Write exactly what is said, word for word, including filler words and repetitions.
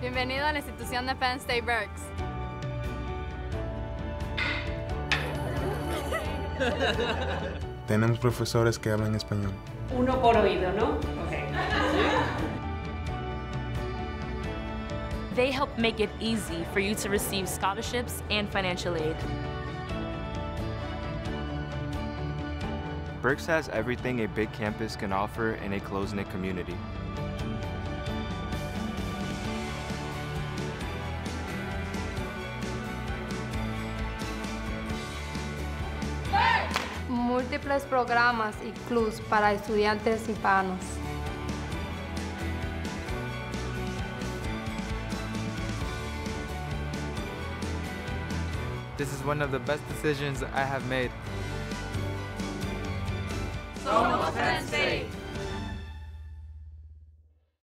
Bienvenido a la institución de Penn State Berks. Tenemos profesores que hablan español. Uno por oído, ¿no? Okay. They help make it easy for you to receive scholarships and financial aid. Berks has everything a big campus can offer in a close-knit community. Múltiples programas y clubs para estudiantes hispanos. This is one of the best decisions I have made. Somos